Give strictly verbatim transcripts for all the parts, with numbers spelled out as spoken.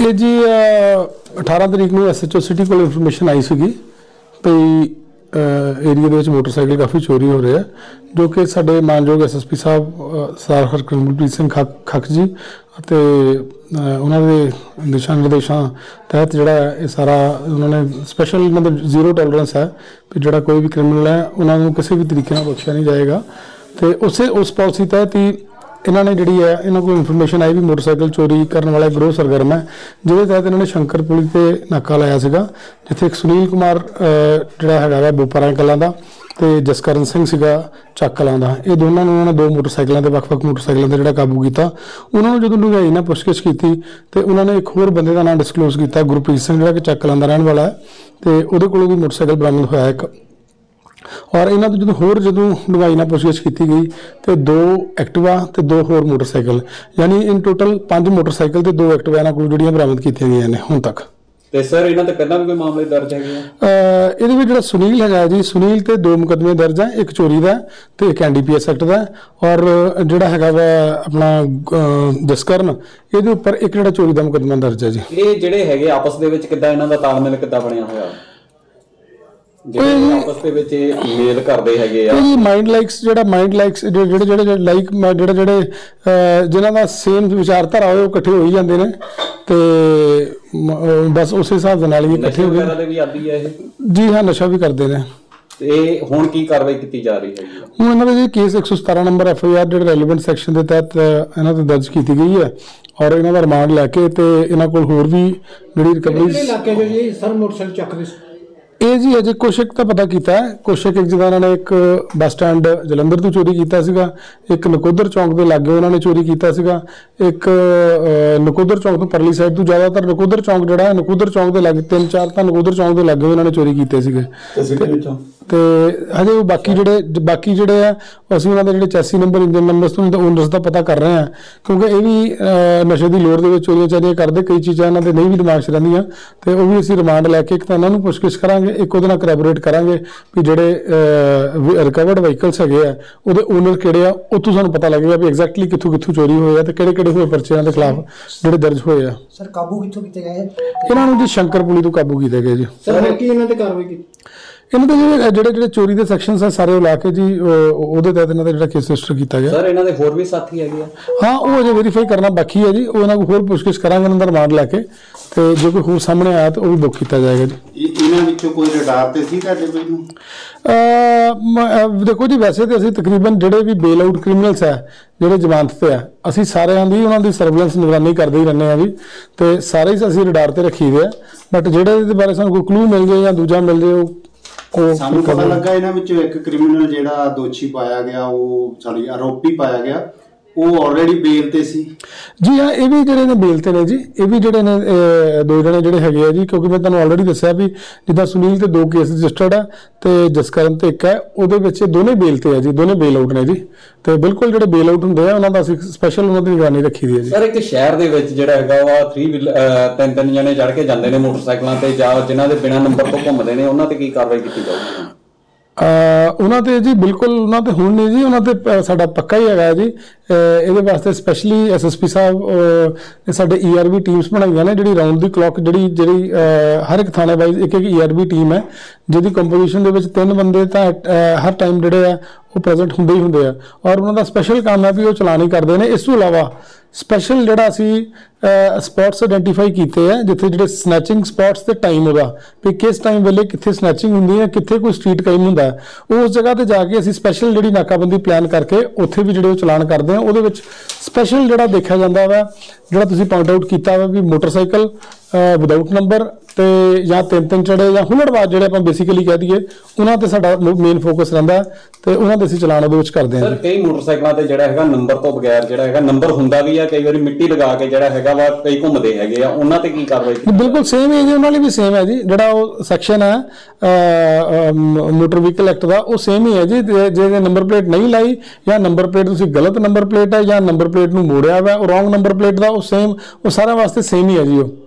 ਇਹ ਜੀ ਅਠਾਰਾਂ ਤਰੀਕ ਨੂੰ ਐਸ ਐਚ ਓ ਸਿਟੀ ਕੋਲ ਇਨਫੋਰਮੇਸ਼ਨ ਆਈ ਸੀਗੀ ਵੀ ਏਰੀਆ ਦੇ ਵਿੱਚ ਮੋਟਰਸਾਈਕਲ ਕਾਫੀ ਚੋਰੀ ਹੋ ਰਿਹਾ, ਜੋ ਕਿ ਸਾਡੇ ਮਾਨਯੋਗ S S P sahib Sardar Harkamalpreet Singh Khakh Khakh ji ਅਤੇ ਉਹਨਾਂ ਦੇ ਦਿਸ਼ਾ ਨਿਰਦੇਸ਼ਾਂ ਤਹਿਤ ਜਿਹੜਾ ਇਹ ਸਾਰਾ ਉਹਨਾਂ ਨੇ ਸਪੈਸ਼ਲ ਮਤਲਬ ਜ਼ੀਰੋ ਟੋਲਰੈਂਸ ਹੈ ਵੀ ਜਿਹੜਾ ਕੋਈ ਵੀ ਕ੍ਰਿਮੀਨਲ ਹੈ ਉਹਨਾਂ ਨੂੰ ਕਿਸੇ ਵੀ ਤਰੀਕੇ ਨਾਲ ਬਖਸ਼ਿਆ ਨਹੀਂ ਜਾਏਗਾ। ਅਤੇ ਉਸੇ ਉਸ ਪਾਲਿਸੀ ਤਹਿਤ ਹੀ ਇਹਨਾਂ ਨੇ ਜਿਹੜੀ ਹੈ ਇਹਨਾਂ ਕੋਲ ਇਨਫੋਰਮੇਸ਼ਨ ਆਈ ਵੀ ਮੋਟਰਸਾਈਕਲ ਚੋਰੀ ਕਰਨ ਵਾਲਾ ਗਰੋਹ ਸਰਗਰਮ ਹੈ, ਜਿਹਦੇ ਤਹਿਤ ਇਹਨਾਂ ਨੇ ਸ਼ੰਕਰ ਪੁਲੀ 'ਤੇ ਨਾਕਾ ਲਾਇਆ ਸੀਗਾ, ਜਿੱਥੇ ਇੱਕ ਸੁਨੀਲ ਕੁਮਾਰ ਜਿਹੜਾ ਹੈਗਾ ਵਾ ਬੋਪਾਰਾ ਕਲਾਂ ਦਾ ਅਤੇ ਜਸਕਰਨ ਸਿੰਘ ਸੀਗਾ ਚੱਕ ਕਲਾਂ ਦਾ। ਇਹ ਦੋਨਾਂ ਨੂੰ ਉਹਨਾਂ ਨੇ ਦੋ ਮੋਟਰਸਾਈਕਲਾਂ 'ਤੇ ਵੱਖ ਵੱਖ ਮੋਟਰਸਾਈਕਲਾਂ 'ਤੇ ਜਿਹੜਾ ਕਾਬੂ ਕੀਤਾ। ਉਹਨਾਂ ਨੂੰ ਜਦੋਂ ਡੂੰਘਾਈ ਨਾਲ ਪੁੱਛਗਿੱਛ ਕੀਤੀ ਅਤੇ ਉਹਨਾਂ ਨੇ ਇੱਕ ਹੋਰ ਬੰਦੇ ਦਾ ਨਾਮ ਡਿਸਕਲੋਜ਼ ਕੀਤਾ, ਗੁਰਪ੍ਰੀਤ ਸਿੰਘ, ਜਿਹੜਾ ਕਿ ਚੱਕ ਕਲਾਂ ਦਾ ਰਹਿਣ ਵਾਲਾ ਹੈ, ਅਤੇ ਉਹਦੇ ਕੋਲੋਂ ਵੀ ਮੋਟਰਸਾਈਕਲ ਬਰਾਮਦ ਹੋਇਆ ਇੱਕ। ਔਰ ਇਹਨਾਂ ਤੋਂ ਜਦੋਂ ਹੋਰ ਜਦੋਂ ਡੂੰਘਾਈ ਨਾਲ ਪੁੱਛਗਿੱਛ ਕੀਤੀ ਗਈ ਅਤੇ ਦੋ ਐਕਟਿਵਾ ਅਤੇ ਦੋ ਹੋਰ ਮੋਟਰਸਾਈਕਲ, ਯਾਨੀ ਇਨ ਟੋਟਲ ਪੰਜ ਮੋਟਰਸਾਈਕਲ ਅਤੇ ਦੋ ਐਕਟਿਵਾ ਇਹਨਾਂ ਕੋਲ ਜਿਹੜੀਆਂ ਬਰਾਮਦ ਕੀਤੀਆਂ ਗਈਆਂ ਨੇ ਹੁਣ ਤੱਕ। ਤੇ ਸਰ ਇਹਨਾਂ ਤੇ ਪਹਿਲਾਂ ਵੀ ਕੋਈ ਮਾਮਲੇ ਦਰਜ ਹੈਗੇ ਆ? ਇਹਦੇ ਵਿੱਚ ਜਿਹੜਾ ਸੁਨੀਲ ਹੈਗਾ ਜੀ, ਸੁਨੀਲ ਤੇ ਦੋ ਮੁਕੱਦਮੇ ਦਰਜ ਹੈ, ਇੱਕ ਚੋਰੀ ਦਾ ਤੇ ਇੱਕ N D P S act ਦਾ। ਔਰ ਜਿਹੜਾ ਹੈਗਾ ਵਾ ਆਪਣਾ ਜਸਕਰਨ, ਇਹਦੇ ਉੱਪਰ ਇੱਕ ਜਿਹੜਾ ਚੋਰੀ ਦਾ ਮੁਕੱਦਮਾ ਦਰਜ ਹੈ ਜੀ। ਇਹ ਜਿਹੜੇ ਹੈਗੇ ਆਪਸ ਦੇ ਵਿੱਚ ਕਿੱਦਾਂ ਇਹਨਾਂ ਦਾ ਤਾਲਮੇਲ ਕਿੱਦਾਂ ਬਣਿਆ ਹੋਇਆ, ਜਿਹੜੇ ਆਪਸ ਦੇ ਵਿੱਚ ਮੇਲ ਕਰਦੇ ਹੈਗੇ ਆ? ਮਾਈਂਡ ਲਾਈਕਸ ਜਿਹੜਾ ਮਾਈਂਡ ਲਾਈਕਸ ਜਿਹੜੇ ਜਿਹੜੇ ਲਾਈਕ ਜਿਹੜੇ ਜਿਹੜੇ ਜਿਨ੍ਹਾਂ ਦਾ ਸੇਮ ਵਿਚਾਰਧਾਰਾ ਹੋਵੇ ਉਹ ਇਕੱਠੇ ਹੋ ਹੀ ਜਾਂਦੇ ਨੇ, ਤੇ ਬਸ ਉਸੇ ਹਿਸਾਬ ਦੇ ਨਾਲ ਹੀ ਇਕੱਠੇ ਹੋ ਗਏ। ਵੀ ਆਦੀ ਹੈ ਇਹ? ਜੀ ਹਾਂ, ਨਸ਼ਾ ਵੀ ਕਰਦੇ ਨੇ। ਤੇ ਹੁਣ ਕੀ ਕਾਰਵਾਈ ਕੀਤੀ ਜਾ ਰਹੀ ਹੈ? ਹੁਣ ਇਹਨਾਂ ਦੇ ਕੇਸ ਇੱਕ ਸੌ ਸਤਾਰਾਂ ਨੰਬਰ ਐਫ ਆਈ ਆਰ ਜਿਹੜੇ ਰੈਲੀਵੈਂਟ ਸੈਕਸ਼ਨ ਦੇ ਤਹਿਤ ਇਹਨਾਂ ਤੇ ਦਰਜ ਕੀਤੀ ਗਈ ਹੈ, ਔਰ ਇਹਨਾਂ ਦਾ ਰਿਮਾਂਡ ਲੈ ਕੇ ਤੇ ਇਹਨਾਂ ਕੋਲ ਹੋਰ ਵੀ ਜਿਹੜੀ ਰਿਕਵਰੀ ਇਲਾਕੇ ਜੋ ਜੀ ਸਰ ਮੋਟਰਸਾਈਕਲ ਚੱਕਦੇ ਇਹ ਜੀ ਅਜੇ ਕੁਛ ਇੱਕ ਤਾਂ ਪਤਾ ਕੀਤਾ ਹੈ। ਕੁਛ ਇੱਕ ਜਿੱਦਾਂ ਉਹਨਾਂ ਨੇ ਇੱਕ ਬੱਸ ਸਟੈਂਡ ਜਲੰਧਰ ਤੋਂ ਚੋਰੀ ਕੀਤਾ ਸੀਗਾ, ਇੱਕ ਨਕੋਦਰ ਚੌਂਕ ਦੇ ਲਾਗੇ ਉਹਨਾਂ ਨੇ ਚੋਰੀ ਕੀਤਾ ਸੀਗਾ, ਇੱਕ ਨਕੋਦਰ ਚੌਂਕ ਤੋਂ ਪਰਲੀ ਸਾਈਡ ਤੋਂ, ਜ਼ਿਆਦਾਤਰ ਨਕੋਦਰ ਚੌਂਕ ਜਿਹੜਾ ਹੈ ਨਕੋਦਰ ਚੌਂਕ ਦੇ ਲਾਗੇ ਤਿੰਨ ਚਾਰ ਤਾਂ ਨਕੋਦਰ ਚੌਂਕ ਦੇ ਲਾਗੇ ਉਹਨਾਂ ਨੇ ਚੋਰੀ ਕੀਤੇ ਸੀਗੇ। ਤੇ ਹਜੇ ਉਹ ਬਾਕੀ ਜਿਹੜੇ ਬਾਕੀ ਜਿਹੜੇ ਆ ਅਸੀਂ ਉਹਨਾਂ ਦੇ ਜਿਹੜੇ ਚੈਸੀ ਨੰਬਰ ਇੰਜਨ ਨੰਬਰ ਤੋਂ ਓਨਰਸ ਦਾ ਪਤਾ ਕਰ ਰਹੇ ਹਾਂ, ਕਿਉਂਕਿ ਇਹ ਵੀ ਨਸ਼ੇ ਦੀ ਲੋੜ ਦੇ ਵਿੱਚ ਚੋਰੀਆਂ ਚਾਰੀਆਂ ਕਰਦੇ, ਕਈ ਚੀਜ਼ਾਂ ਇਹਨਾਂ ਦੇ ਨਹੀਂ ਵੀ ਦਿਮਾਗ 'ਚ ਰਹਿੰਦੀਆਂ, ਤੇ ਉਹ ਵੀ ਅਸੀਂ ਰਿਮਾਂਡ ਲੈ ਕੇ ਇੱਕ ਤਾਂ ਇਹਨਾਂ ਨੂੰ ਪੁੱਛਗਿੱਛ ਕਰਾਂਗੇ, ਇੱਕ ਉਹਦੇ ਨਾਲ ਕਰੈਬੋਰੇਟ ਕਰਾਂਗੇ ਵੀ ਜਿਹੜੇ ਰਿਕਵਰਡ ਵਹੀਕਲਸ ਹੈਗੇ ਆ ਉਹਦੇ ਓਨਰ ਕਿਹੜੇ ਆ, ਉੱਥੋਂ ਸਾਨੂੰ ਪਤਾ ਲੱਗੇਗਾ ਵੀ ਐਗਜ਼ੈਕਟਲੀ ਕਿੱਥੋਂ ਕਿੱਥੋਂ ਚੋਰੀ ਹੋਏ ਆ ਤੇ ਕਿਹੜੇ ਕਿਹੜੇ ਹੋਏ ਪਰਚਿਆਂ ਦੇ ਖਿਲਾਫ ਜਿਹੜੇ ਦਰਜ ਹੋਏ ਆ। ਸਰ ਕਾਬੂ ਕਿੱਥੋਂ ਕੀਤੇ ਗਏ ਇਹਨਾਂ ਨੂੰ ਜੀ? ਸ਼ੰਕਰ ਪੁਲੀ ਤੋਂ ਕਾਬੂ ਕੀਤੇ ਗਏ ਜੀ। ਸਰ ਕੀ ਇਹਨਾਂ ਤੇ ਕਾਰਵਾਈ ਕੀਤੀ? ਇਹਨਾਂ ਦੇ ਜਿਹੜੇ ਜਿਹੜੇ ਜਿਹੜੇ ਚੋਰੀ ਦੇ ਸੈਕਸ਼ਨਸ ਆ ਸਾਰੇ ਉਹ ਲਾ ਕੇ ਜੀ ਉਹਦੇ ਤਹਿਤ ਇਹਨਾਂ ਦਾ ਜਿਹੜਾ ਕੇਸ ਰਜਿਸਟਰ ਕੀਤਾ ਗਿਆ। ਸਰ ਇਹਨਾਂ ਦੇ ਹੋਰ ਵੀ ਸਾਥੀ ਹੈਗੇ ਆ? ਹਾਂ, ਉਹ ਅਜੇ ਵੈਰੀਫਾਈ ਕਰਨਾ ਬਾਕੀ ਹੈ ਜੀ, ਉਹ ਇਹਨਾਂ ਕੋਲ ਹੋਰ ਪੁੱਛਗਿੱਛ ਕਰਾਂਗੇ ਇਹਨਾਂ ਦਾ ਰਿਮਾਂਡ ਲੈ ਕੇ, ਤੇ ਜੇ ਕੋਈ ਹੋਰ ਸਾਹਮਣੇ ਆਇਆ ਤਾਂ ਉਹ ਵੀ ਬੁੱਕ ਕੀਤਾ ਜਾਏਗਾ ਜੀ। ਇਹਨਾਂ ਵਿੱਚੋਂ ਕੋਈ ਰਡਾਰ ਤੇ ਸੀ ਤੁਹਾਡੇ ਕੋਈ ਨੂੰ? ਦੇਖੋ ਜੀ, ਵੈਸੇ ਤਾਂ ਅਸੀਂ ਤਕਰੀਬਨ ਜਿਹੜੇ ਵੀ ਬੇਲ ਆਊਟ ਕ੍ਰਿਮੀਨਲਸ ਹੈ ਜਿਹੜੇ ਜ਼ਮਾਨਤ ਤੇ ਆ, ਅਸੀਂ ਸਾਰਿਆਂ ਦੀ ਉਹਨਾਂ ਦੀ ਸਰਵੇਲੈਂਸ ਨਿਗਰਾਨੀ ਕਰਦੇ ਹੀ ਰਹਿੰਦੇ ਹਾਂ ਵੀ, ਤੇ ਸਾਰੇ ਹੀ ਅਸੀਂ ਰਡਾਰ ਤੇ ਰੱਖੀ ਦੇ ਆ। ਬਟ ਜਿਹੜੇ ਇਹਦੇ ਬਾਰੇ ਸਾਨੂੰ ਕੋਈ ਕਲੂ ਮਿਲ ਜਾਏ ਜਾਂ ਦੂਜਾ ਮਿਲ ਜਾਏ ਉਹ ਸਾਨੂੰ ਪਤਾ ਲੱਗਾ ਇਹਨਾਂ ਵਿੱਚੋਂ ਇੱਕ ਕ੍ਰਿਮੀਨਲ ਜਿਹੜਾ ਦੋਸ਼ੀ ਪਾਇਆ ਗਿਆ, ਉਹ ਸੌਰੀ ਆਰੋਪੀ ਪਾਇਆ ਗਿਆ, ਉਹ ਆਲਰੇਡੀ ਬੇਲ ਤੇ ਸੀ। ਜੀ ਹਾਂ, ਇਹ ਵੀ ਜਿਹੜੇ ਨੇ ਬੇਲ ਤੇ ਨੇ ਜੀ, ਇਹ ਵੀ ਜਿਹੜੇ ਨੇ ਦੋ ਜਣੇ ਜਿਹੜੇ ਹੈਗੇ ਆ ਜੀ, ਕਿਉਂਕਿ ਮੈਂ ਤੁਹਾਨੂੰ ਆਲਰੇਡੀ ਦੱਸਿਆ ਵੀ ਜਿੱਦਾਂ ਸੁਨੀਲ ਤੇ ਦੋ ਕੇਸ ਰਜਿਸਟਰਡ ਆ ਤੇ ਜਸਕਰਨ ਤੇ ਇੱਕ ਹੈ, ਉਹਦੇ ਵਿੱਚ ਦੋਨੇ ਬੇਲ ਤੇ ਆ ਜੀ, ਦੋਨੇ ਬੇਲ ਆਊਟ ਨੇ ਜੀ। ਤੇ ਬਿਲਕੁਲ ਜਿਹੜੇ ਬੇਲ ਆਊਟ ਹੁੰਦੇ ਆ ਉਹਨਾਂ ਦਾ ਅਸੀਂ ਸਪੈਸ਼ਲ ਉਹਨਾਂ ਦੀ ਨਿਗਰਾਨੀ ਰੱਖੀ ਦੀ ਹੈ ਜੀ। ਸਰ ਇੱਕ ਸ਼ਹਿਰ ਦੇ ਵਿੱਚ ਜਿਹੜਾ ਹੈਗਾ ਵਾ ਥ੍ਰੀ ਵੀਲ ਤਿੰਨ ਤਿੰਨ ਜਣੇ ਚੜ ਕੇ ਜਾਂਦੇ ਨੇ ਮੋਟਰਸਾਈਕਲਾਂ ਤੇ, ਜਾਂ ਜਿਨ੍ਹਾਂ ਦੇ ਬਿਨਾਂ ਨੰਬਰ ਤੋਂ ਘੁੰਮਦੇ ਨੇ, ਉਹਨਾਂ ਤੇ ਕੀ ਕਾਰਵਾਈ ਕੀਤੀ ਜਾਊਗੀ? ਉਹਨਾਂ ਤੇ ਜੀ ਬਿਲਕੁਲ ਉਹਨਾਂ ਤੇ ਹੁਣ ਨਹੀਂ ਜੀ, ਉਹਨਾਂ ਤੇ ਸਾਡਾ ਪੱਕਾ ਹੀ ਹੈਗਾ ਜੀ। ਇਹਦੇ ਵਾਸਤੇ specially S S P sahib ਸਾਡੇ ਈ ਆਰ ਬੀ ਟੀਮਸ ਬਣਾਈਆਂ ਨੇ, ਜਿਹੜੀ ਰਾਊਂਡ ਦੀ ਕਲੌਕ ਜਿਹੜੀ ਜਿਹੜੀ ਹਰ ਇੱਕ ਥਾਣੇ ਵਾਈਜ਼ ਇੱਕ ਇੱਕ ਈ ਆਰ ਬੀ ਟੀਮ ਹੈ, ਜਿਹਦੀ ਕੰਪੋਜੀਸ਼ਨ ਦੇ ਵਿੱਚ ਤਿੰਨ ਬੰਦੇ ਤਾਂ ਹਰ ਟਾਈਮ ਜਿਹੜੇ ਆ ਉਹ ਪ੍ਰੈਜ਼ੈਂਟ ਹੁੰਦੇ ਹੀ ਹੁੰਦੇ ਆ, ਔਰ ਉਹਨਾਂ ਦਾ ਸਪੈਸ਼ਲ ਕੰਮ ਹੈ ਵੀ ਉਹ ਚਲਾਨ ਹੀ ਕਰਦੇ ਨੇ। ਇਸ ਤੋਂ ਇਲਾਵਾ ਸਪੈਸ਼ਲ ਜਿਹੜਾ ਅਸੀਂ ਸਪੌਟਸ ਆਇਡੈਂਟੀਫਾਈ ਕੀਤੇ ਆ, ਜਿੱਥੇ ਜਿਹੜੇ ਸਨੈਚਿੰਗ ਸਪੌਟਸ ਤੇ ਟਾਈਮ ਉਹਦਾ ਵੀ ਕਿਸ ਟਾਈਮ ਵੇਲੇ ਕਿੱਥੇ ਸਨੈਚਿੰਗ ਹੁੰਦੀ ਹੈ, ਕਿੱਥੇ ਕੋਈ ਸਟਰੀਟ ਕ੍ਰਾਈਮ ਹੁੰਦਾ, ਉਸ ਜਗ੍ਹਾ ਤੇ ਜਾ ਕੇ ਅਸੀਂ ਸਪੈਸ਼ਲ ਜਿਹੜੀ ਨਾਕਾਬੰਦੀ ਪਲਾਨ ਕਰਕੇ ਉੱਥੇ ਵੀ ਜਿਹੜੇ ਉਹ ਚਲਾਨ ਕਰਦੇ ਹਾਂ। ਉਹਦੇ ਵਿੱਚ ਸਪੈਸ਼ਲ ਜਿਹੜਾ ਦੇਖਿਆ ਜਾਂਦਾ ਵਾ, ਜਿਹੜਾ ਤੁਸੀਂ ਪੁਆਇੰਟ ਆਊਟ ਕੀਤਾ ਵਾ ਵੀ ਮੋਟਰਸਾਈਕਲ ਵਿਦਆਊਟ ਨੰਬਰ ਤੇ ਜਾਂ ਤਿੰਨ ਤਿੰਨ ਚੜੇ ਜਾਂ ਹੁੱਲੜਬਾਜ਼ ਜਿਹੜੇ ਆਪਾਂ ਬੇਸਿਕਲੀ ਕਹਿ ਦਈਏ, ਉਹਨਾਂ ਤੇ ਸਾਡਾ ਮੇਨ ਫੋਕਸ ਰਹਿੰਦਾ ਤੇ ਉਹਨਾਂ ਦੇ ਅਸੀਂ ਚਲਾਨ ਉਹਦੇ ਵਿੱਚ ਕਰਦੇ ਹਾਂ। ਸਰ ਕਈ ਮੋਟਰਸਾਈਕਲਾਂ ਤੇ ਜਿਹੜਾ ਹੈਗਾ ਨੰਬਰ ਤੋਂ ਬਗੈਰ ਜਿਹੜਾ ਹੈਗਾ ਨੰਬਰ ਹੁੰਦਾ ਵੀ ਆ, ਕਈ ਵਾਰੀ ਮਿੱਟੀ ਲਗਾ ਕੇ ਜਿਹੜਾ ਹੈਗਾ ਵਾ ਕਈ ਘੁੰਮਦੇ ਹੈਗੇ ਆ, ਉਹਨਾਂ ਤੇ ਕੀ ਕਾਰਵਾਈ ਕੀਤੀ? ਬਿਲਕੁਲ ਸੇਮ ਹੈ ਜੀ, ਉਹਨਾਂ ਲਈ ਵੀ ਸੇਮ ਹੈ ਜੀ, ਜਿਹੜਾ ਉਹ ਸੈਕਸ਼ਨ ਹੈ ਮੋਟਰ ਵਹੀਕਲ ਐਕਟ ਦਾ, ਉਹ ਸੇਮ ਹੀ ਹੈ ਜੀ। ਜੇ ਨੰਬਰ ਪਲੇਟ ਨਹੀਂ ਲਾਈ ਜਾਂ ਨੰਬਰ ਪਲੇਟ ਤੁਸੀਂ ਗਲਤ ਨੰਬਰ ਪਲੇਟ ਹੈ ਜਾਂ ਨੰਬਰ ਪਲੇਟ ਨੂੰ ਮੋੜਿਆ ਵਾ, ਉਹ ਰੋਂਗ ਨੰਬਰ ਪਲੇਟ ਦਾ, ਉਹ ਸੇਮ ਉਹ ਸਾਰਿਆਂ ਵਾਸਤੇ ਸੇਮ ਹੀ ਹੈ ਜੀ ਉਹ।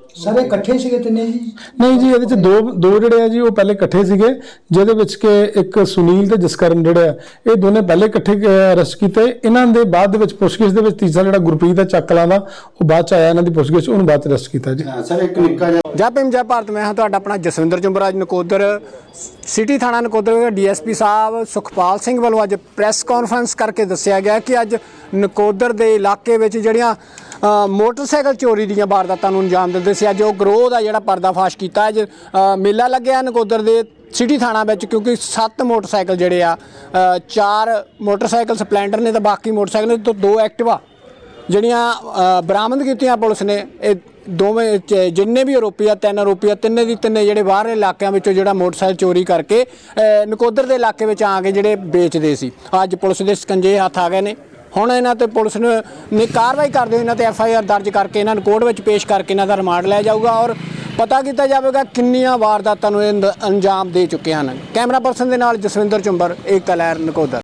ਸਰ ਇਹ ਇਕੱਠੇ ਸੀਗੇ ਤਿੰਨੇ ਜੀ? ਨਹੀਂ ਜੀ, ਇਹਦੇ ਚ ਦੋ ਦੋ ਜਿਹੜੇ ਆ ਜੀ ਉਹ ਪਹਿਲੇ ਇਕੱਠੇ ਸੀਗੇ, ਜਿਹਦੇ ਵਿੱਚ ਕਿ ਇੱਕ ਸੁਨੀਲ ਤੇ ਜਸਕਰਨ ਜਿਹੜੇ ਆ ਇਹ ਦੋਨੇ ਪਹਿਲੇ ਇਕੱਠੇ ਅਰੈਸਟ ਕੀਤੇ। ਇਹਨਾਂ ਦੇ ਬਾਅਦ ਦੇ ਵਿੱਚ ਪੁੱਛਗਿੱਛ ਦੇ ਵਿੱਚ ਤੀਸਰਾ ਜਿਹੜਾ ਗੁਰਪ੍ਰੀਤ ਦਾ ਚੱਕਲਾਂ ਦਾ ਉਹ ਬਾਅਦ ਚ ਆਇਆ, ਇਹਨਾਂ ਦੀ ਪੁੱਛਗਿੱਛ ਉਹਨੂੰ ਬਾਅਦ ਚ ਅਰੈਸਟ ਕੀਤਾ ਜੀ। ਸਰ ਇੱਕ ਨਿੱਕਾ ਜਿਹਾ ਜੈ ਭੀਮ ਜੈ ਭਾਰਤ। ਮੈਂ ਹਾਂ ਤੁਹਾਡਾ ਆਪਣਾ ਜਸਵਿੰਦਰ ਚੁੰਬਰ। ਅੱਜ ਨਕੋਦਰ ਸਿਟੀ ਥਾਣਾ ਨਕੋਦਰ ਦੇ ਡੀਐਸਪੀ ਸਾਹਿਬ ਸੁਖਪਾਲ ਸਿੰਘ ਵੱਲੋਂ ਅੱਜ ਪ੍ਰੈਸ ਕਾਨਫਰੰਸ ਕਰਕੇ ਦੱਸਿਆ ਗਿਆ ਕਿ ਅੱਜ ਨਕੋਦਰ ਦੇ ਇਲਾਕੇ ਵਿੱਚ ਜਿਹੜੀਆਂ ਮੋਟਰਸਾਈਕਲ ਚੋਰੀ ਦੀਆਂ ਵਾਰਦਾਤਾਂ ਨੂੰ ਅੰਜਾਮ ਦਿੰਦੇ ਸੀ, ਅੱਜ ਉਹ ਗਰੋਹ ਦਾ ਜਿਹੜਾ ਪਰਦਾਫਾਸ਼ ਕੀਤਾ। ਅੱਜ ਮੇਲਾ ਲੱਗਿਆ ਨਕੋਦਰ ਦੇ ਸਿਟੀ ਥਾਣਾ ਵਿੱਚ, ਕਿਉਂਕਿ ਸੱਤ ਮੋਟਰਸਾਈਕਲ ਜਿਹੜੇ ਆ, ਚਾਰ ਮੋਟਰਸਾਈਕਲ ਸਪਲੈਂਡਰ ਨੇ ਤੇ ਬਾਕੀ ਮੋਟਰਸਾਈਕਲ ਤੋਂ ਦੋ ਐਕਟਿਵਾ ਜਿਹੜੀਆਂ ਬਰਾਮਦ ਕੀਤੀਆਂ ਪੁਲਿਸ ਨੇ। ਇਹ ਦੋਵੇਂ ਜਿੰਨੇ ਵੀ ਆਰੋਪੀ ਆ, ਤਿੰਨ ਆਰੋਪੀ ਆ, ਤਿੰਨੇ ਦੀ ਤਿੰਨੇ ਜਿਹੜੇ ਬਾਹਰਲੇ ਇਲਾਕਿਆਂ ਵਿੱਚੋਂ ਜਿਹੜਾ ਮੋਟਰਸਾਈਕਲ ਚੋਰੀ ਕਰਕੇ ਨਕੋਦਰ ਦੇ ਇਲਾਕੇ ਵਿੱਚ ਆ ਕੇ ਜਿਹੜੇ ਵੇਚਦੇ ਸੀ, ਅੱਜ ਪੁਲਿਸ ਦੇ ਸਕੰਜੇ ਹੱਥ ਆ ਗਏ ਨੇ। ਹੁਣ ਇਹਨਾਂ ਤੇ ਪੁਲਿਸ ਨੇ ਕਾਰਵਾਈ ਕਰਦੇ ਹੋਏ ਇਹਨਾਂ ਤੇ ਐਫ ਆਈ ਆਰ ਦਰਜ ਕਰਕੇ ਇਹਨਾਂ ਨੂੰ ਕੋਰਟ ਵਿੱਚ ਪੇਸ਼ ਕਰਕੇ ਇਹਨਾਂ ਦਾ ਰਿਮਾਂਡ ਲਿਆ ਜਾਊਗਾ ਔਰ ਪਤਾ ਕੀਤਾ ਜਾਵੇਗਾ ਕਿੰਨੀਆਂ ਵਾਰਦਾਤਾਂ ਨੂੰ ਇਹ ਅੰਜਾਮ ਦੇ ਚੁੱਕੇ ਹਨ। ਕੈਮਰਾ ਪਰਸਨ ਦੇ ਨਾਲ ਜਸਵਿੰਦਰ ਚੁੰਬਰ, ਏਕਤਾ ਲਹਿਰ, ਨਕੋਦਰ।